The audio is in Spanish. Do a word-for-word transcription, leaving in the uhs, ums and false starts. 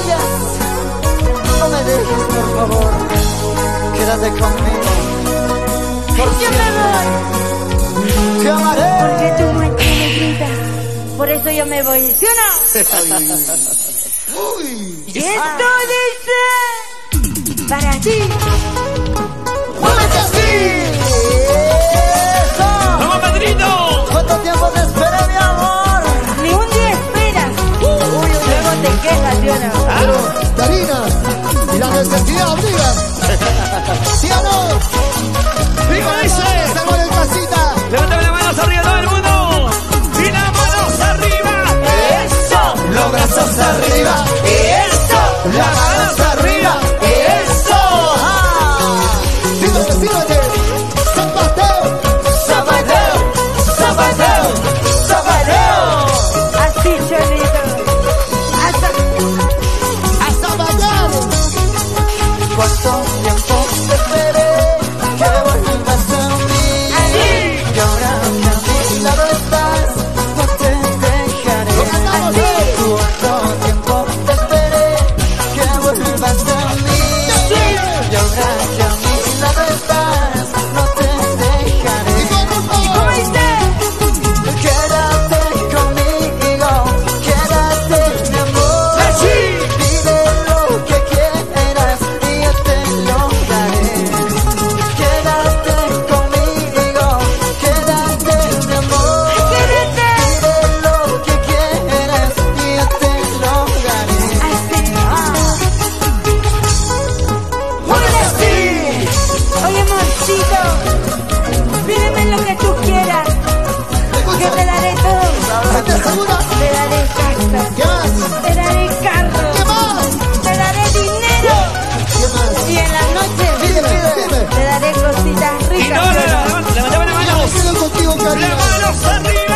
vayas, no me dejes, por favor. Quédate conmigo. Por Yo me voy. te amaré. Porque tú me gritas. Por eso yo me voy. ¿Sí o no? Uy. Y esto dice para ti. ¡Muévete así! ¡Eso! ¡Vamos, padrino! ¿Cuánto tiempo te esperé, mi amor? Ni un día esperas. Uy, luego te quejas, ¿sí o no? Pero, Karina, y la necesidad obliga. ¿Sí o no? ¡Digo ese! ¡Salgo en casita! ¡Levántame las manos arriba todo el mundo! ¡Y las manos arriba! ¡Eso! Los brazos arriba. ¡Eso! Las manos arriba. ¡Eso! ¡Ah! ¡Síguete, síguete! ¡Zapateo! ¡Zapateo! ¡Zapateo! ¡Zapateo! Así, Cholito. Hasta... ¡A zapatear! ¿Cuánto tiempo te esperé que vuelvas a mí? Así. Y ahora que a mi lado estás, no te dejaré. Así. ¿Cuánto tiempo te esperé que vuelvas a mí? Y ahora que a mi lado estás, no te dejaré. ¿Cómo dice? Quédate conmigo, quédate, mi amor. Pide lo que quieras y yo te lo daré. Quédate conmigo, quédate, mi amor. Quédate. Pide lo que quieras y yo te lo daré. Así. ¡Muévete así! Oye, amorcito, pídeme lo que tú quieras, que te daré todo. ¿Estás segura? Te daré casa, ¿Qué más? te daré carro, ¿Qué más? te daré dinero. ¿Qué más? Y en la noche Dime, dime. te daré cositas ¡Y ricas. no, no, no! ¡Levantame las Me manos! quedo contigo, ¡Las Karina. manos arriba!